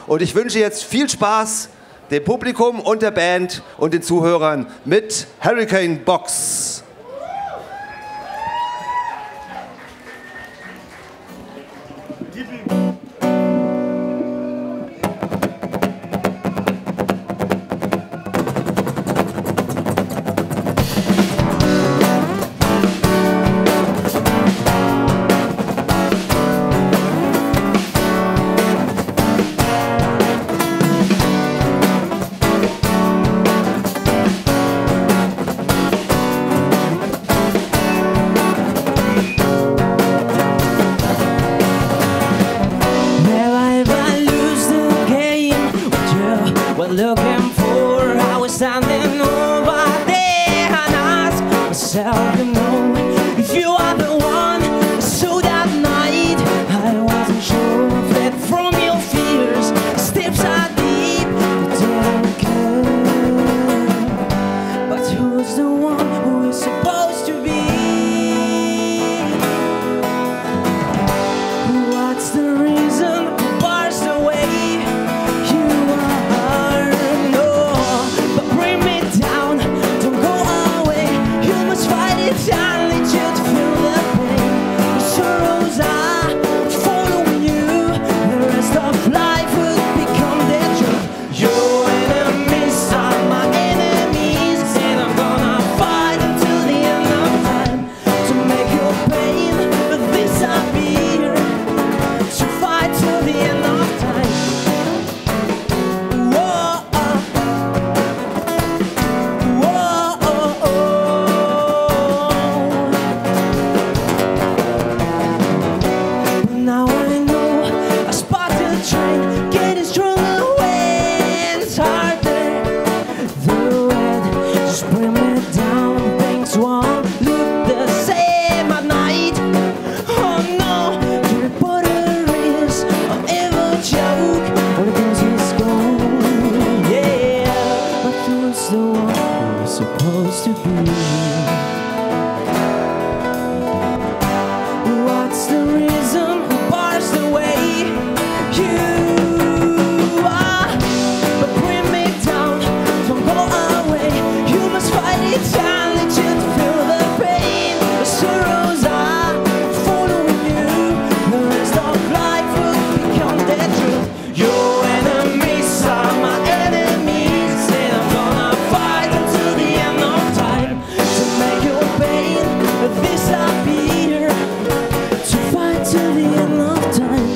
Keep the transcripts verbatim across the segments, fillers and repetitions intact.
Und ich wünsche jetzt viel Spaß dem Publikum und der Band und den Zuhörern mit Hurricane Box. Looking for, I was standing over there and asked myself, you know, if you are the one. So that night I wasn't sure, fled from your fears. Steps are deep, you didn't care. But who's the one who is supposed to be? What's the reason who bars the way? Supposed to be. What's the reason who bars the way? You are, but bring me down, don't go away. You must fight it and let you feel the pain. The sorrows are following you. The rest of life will become the truth. Your enemies are my enemies, and I'm gonna fight until the end of time to make your pain disappear, to fight till the end of time.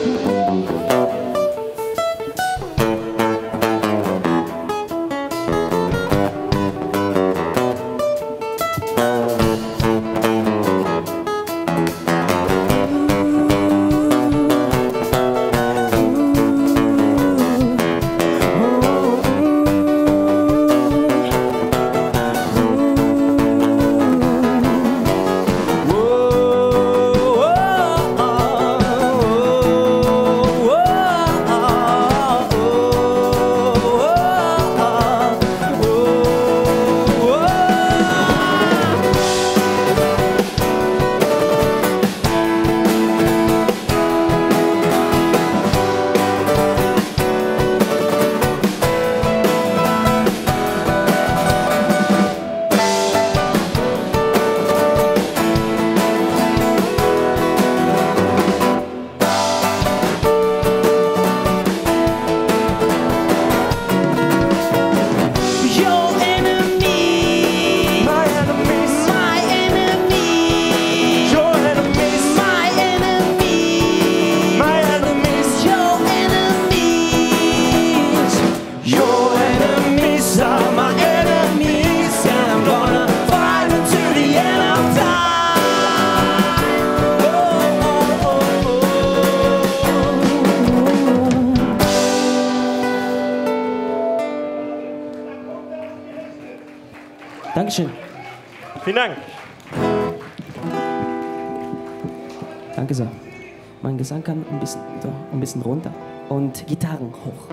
Dankeschön. Vielen Dank. Danke sehr. Mein Gesang kann ein bisschen, so, ein bisschen runter und Gitarren hoch.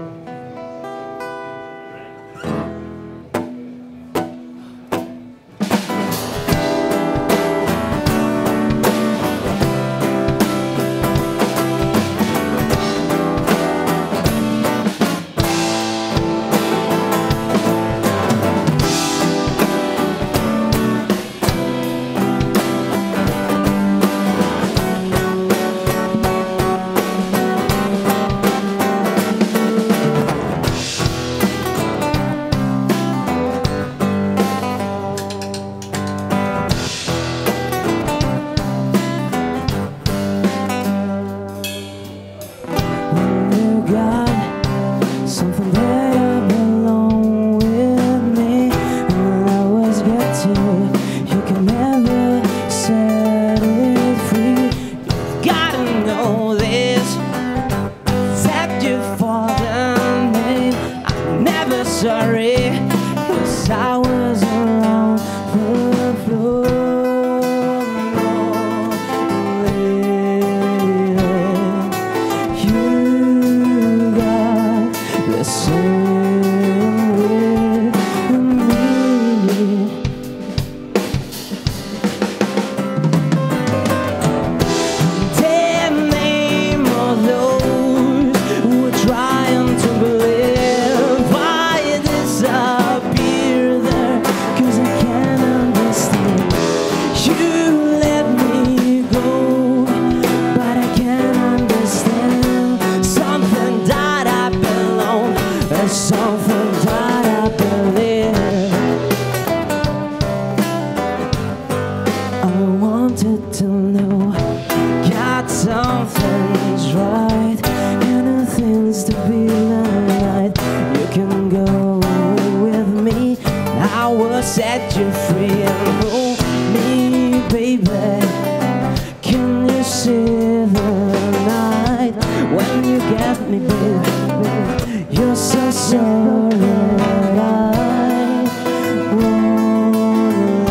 left me, baby. You're so sorry that I wanna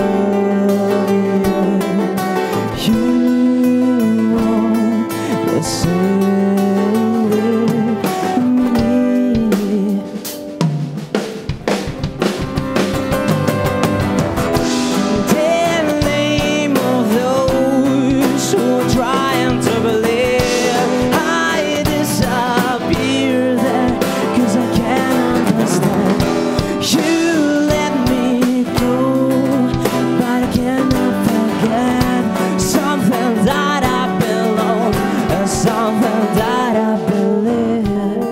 love you. You want the same with me. In the name of those who are trying to believe, I disappear there, 'cause I can't understand. You let me go, but I cannot forget something that I belong, and something that I believe.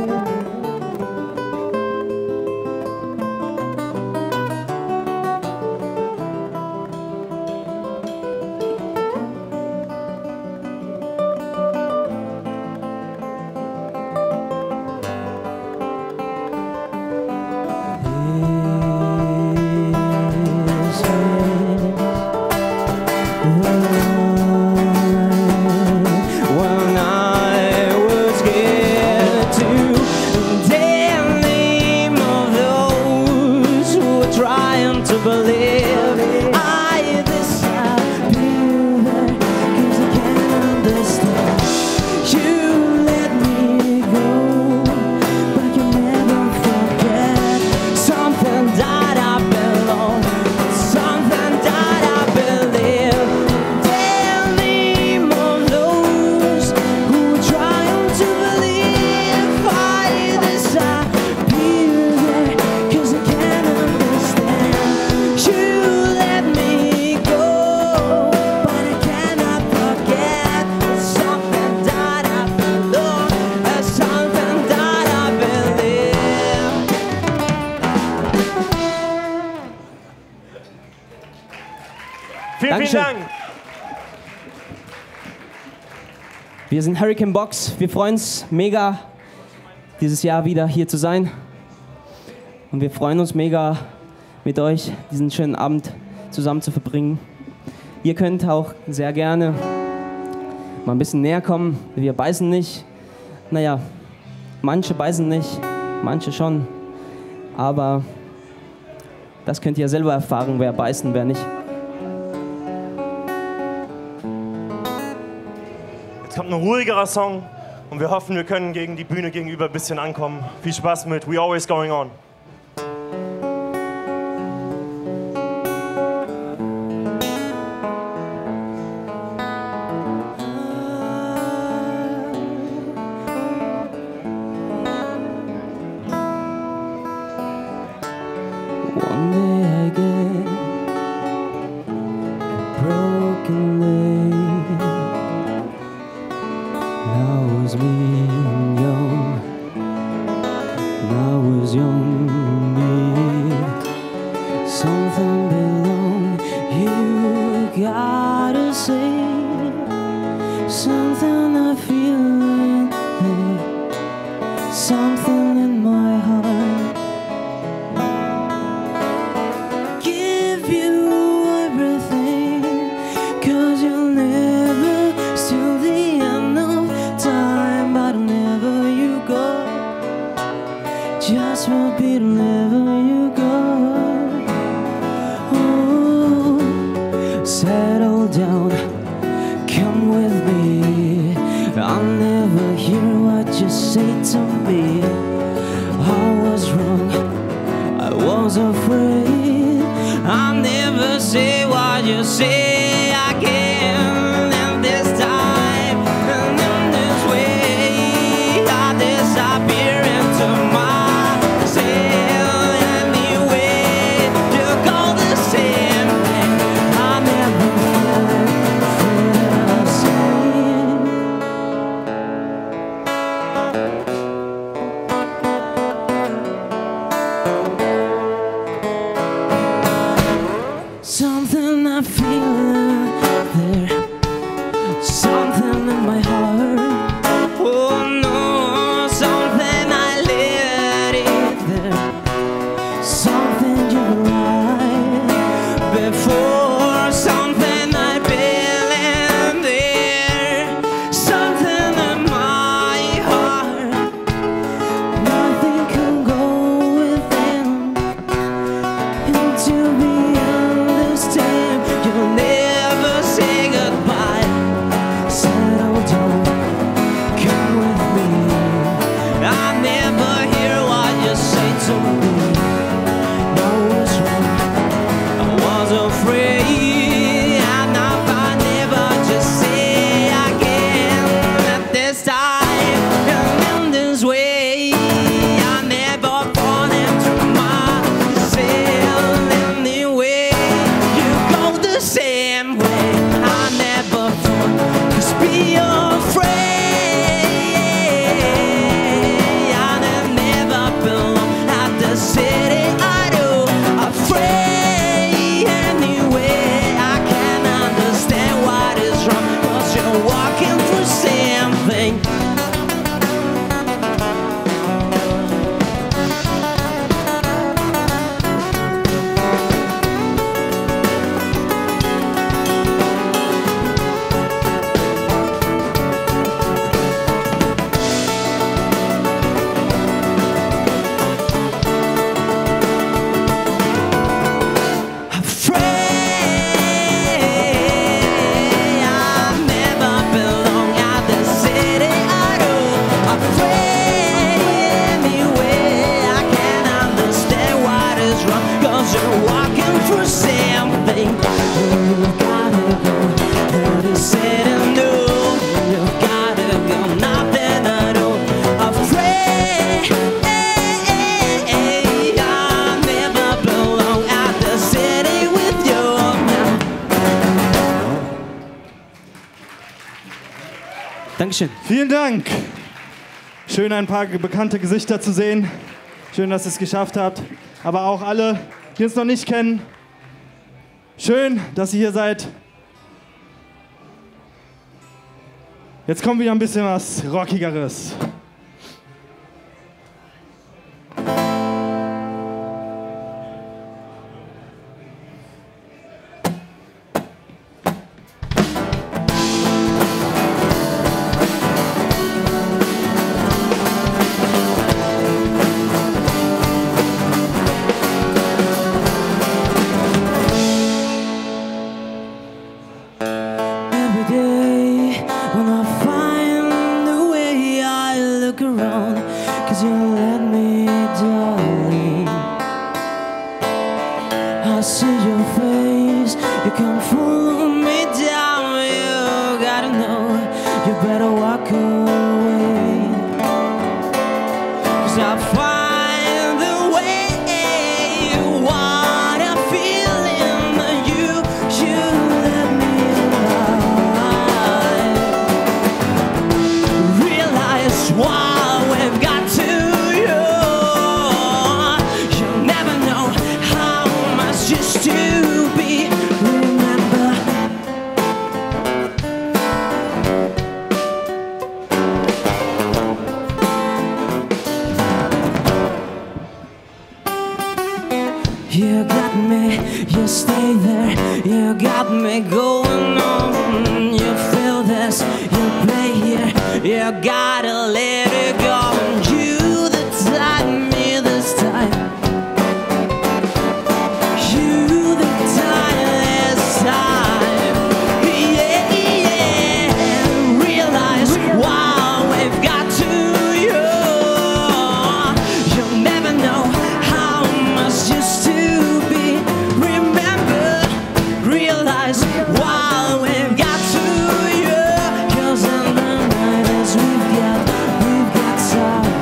When I was scared to the name of those who were trying to believe, I disappear there, 'cause I can't understand. You let me go, but you never forget something that I belong, something that I believe. The name of those who are trying to believe, I disappear there, 'cause I can't understand. You let me go, but I cannot forget something that I belong, and something that I believe. Vielen, Dankeschön. vielen Dank. Wir sind Hurricane Box. Wir freuen uns mega, dieses Jahr wieder hier zu sein. Und wir freuen uns mega, mit euch diesen schönen Abend zusammen zu verbringen. Ihr könnt auch sehr gerne mal ein bisschen näher kommen. Wir beißen nicht. Naja, manche beißen nicht, manche schon. Aber das könnt ihr selber erfahren, wer beißt und wer nicht. Jetzt kommt ein ruhigerer Song und wir hoffen, wir können gegen die Bühne gegenüber ein bisschen ankommen. Viel Spaß mit We Always Going On. One day I get a broken leg. That was me young. That was young me. Something belong. You gotta say something I feel in me. Something in my heart. Give you everything, 'cause you'll never steal the end of time, but whenever you go, just will be whenever you go. Oh, settle down, come with me. I'll never hear what you say to me. I was wrong, I was afraid. I'll never say what you say again. And this time, and in this way, I disappear into myself. Anyway, you go the same thing. I never felt the same. Something I feel be afraid. I never belong at the city I do. Afraid anyway. I can't understand what is wrong, 'cause you're walking through something. Dankeschön. Vielen Dank. Schön, ein paar bekannte Gesichter zu sehen. Schön, dass ihr es geschafft habt. Aber auch alle, die uns noch nicht kennen. Schön, dass ihr hier seid. Jetzt kommt wieder ein bisschen was Rockigeres. You got me, you stay there. You got me going on. You feel this, you play here. You gotta let it go. You that tied me this time. You that tied this time. Yeah, yeah. Realize why we've got to you. You'll never know how much used to. While we've got to you, 'cause in the night as we've got, we've got time.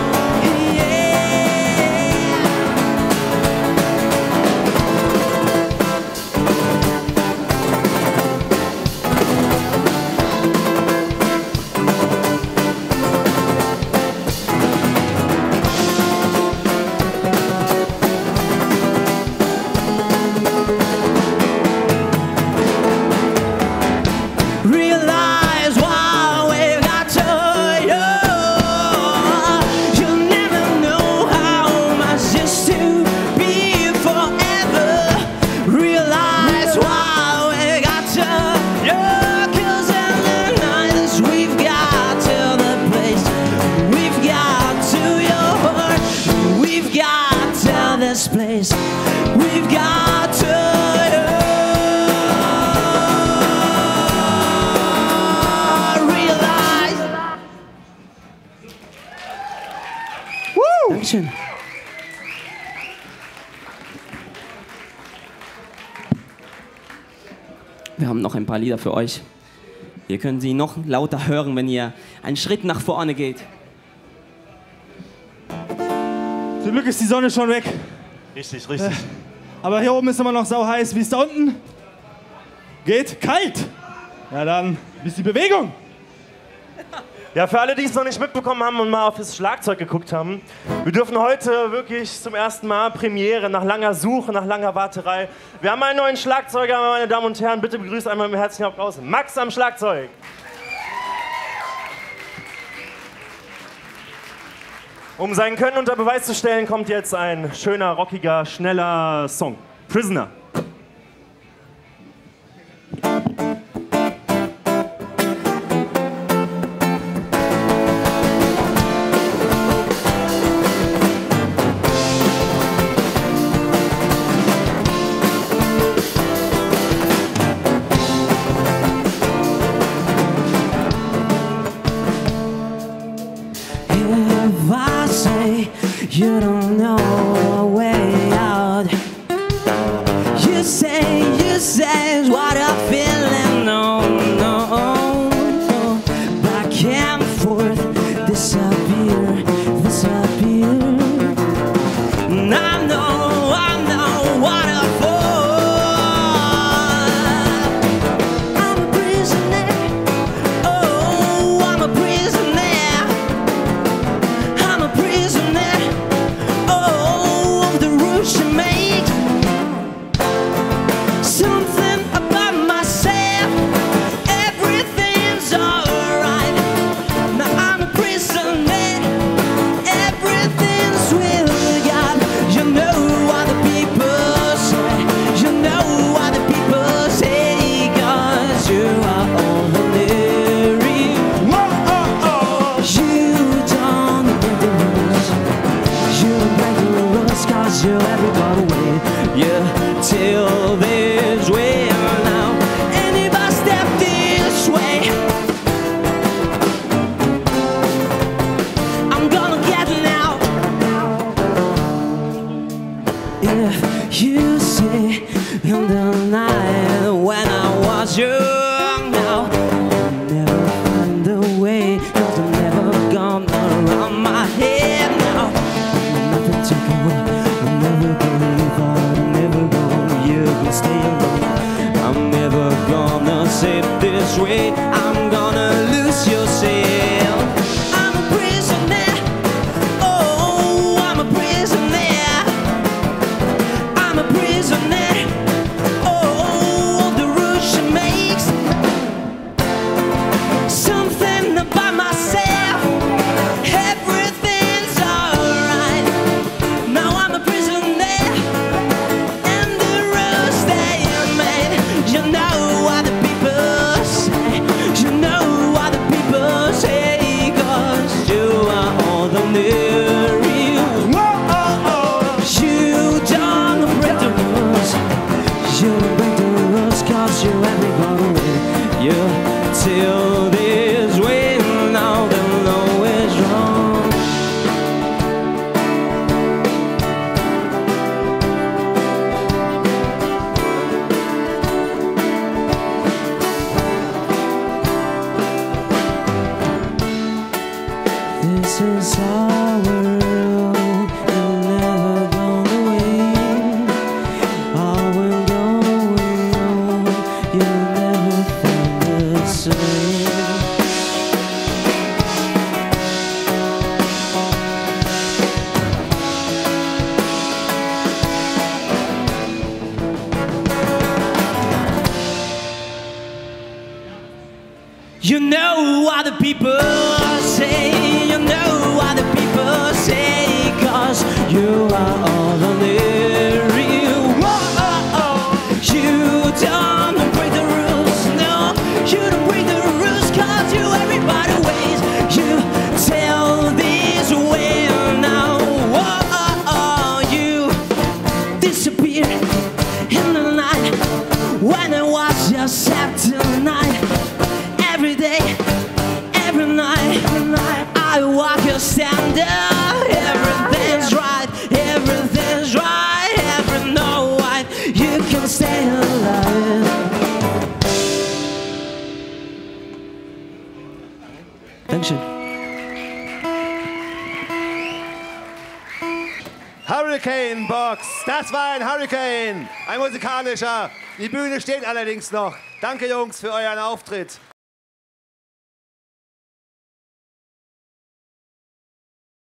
Realize why we've got to you. You'll never know how much used to be forever. Realize why we got to you. 'Cause in the night as we've got to the place, we've got to your heart. We've got to this place, we've got to you. Dankeschön. Wir haben noch ein paar Lieder für euch. Ihr könnt sie noch lauter hören, wenn ihr einen Schritt nach vorne geht. Zum Glück ist die Sonne schon weg. Richtig, richtig. Aber hier oben ist immer noch sau heiß. Wie ist da unten? Geht? Kalt? Ja dann, wie ist die Bewegung? Ja, für alle, die es noch nicht mitbekommen haben und mal auf das Schlagzeug geguckt haben, wir dürfen heute wirklich zum ersten Mal Premiere, nach langer Suche, nach langer Warterei. Wir haben einen neuen Schlagzeuger, meine Damen und Herren, bitte begrüßt einmal mit herzlichen Applaus Max am Schlagzeug. Um sein Können unter Beweis zu stellen, kommt jetzt ein schöner, rockiger, schneller Song. Prisoner. You don't know a way out. You say, you say what I'm feeling. No, no, no. Back and forth, disappear, disappear. And I know, I know what I'm for. I'm a prisoner. Oh, I'm a prisoner. I'm a prisoner. She makes something about myself. Everything's alright. Now I'm a prisoner. Everything's with God. You know what the people say. You know what the people say. 'Cause you are ordinary. Whoa, oh, oh. You don't break the rules. You don't break the rules 'cause you everybody wait. Yeah, till this way now. And if I step this way, I'm gonna get it now. If you see in the night when I was young, now I'll never find a way. 'Cause I'm never gone around my head now. Nothing take away. I'm never gonna leave out. I'm never gonna, you can stay alone. I'm never gonna sit this way. I'm gonna lose yourself. I'm a prisoner. Oh, I'm a prisoner. I'm a prisoner. Oh, the rules she makes. Something about myself. Everything's alright. Now I'm a prisoner. And the rules they made. You know what the people say. You know what the people say. 'Cause you are ordinary. Whoa, oh, oh. You don't break the rules. You don't break the rules 'cause you everybody win. You till this way. Now they know it's wrong. This is our world. You're never gonna win. All will go alone. You'll never find the same. You know what the people say. You know what the people say. 'Cause you are ordinary. Whoa, oh, oh. You don't break the rules. No, you don't break the rules 'cause you everybody waits. You tell this way now. Whoa, oh, oh. You disappear in the night when it was just after night. Every day, every night, every night I walk a stand up. Everything's right, everything's right. Every no white, you can stay alive. Dankeschön. Hurricane Box, das war ein Hurricane, ein musikalischer. Die Bühne steht allerdings noch. Danke Jungs für euren Auftritt.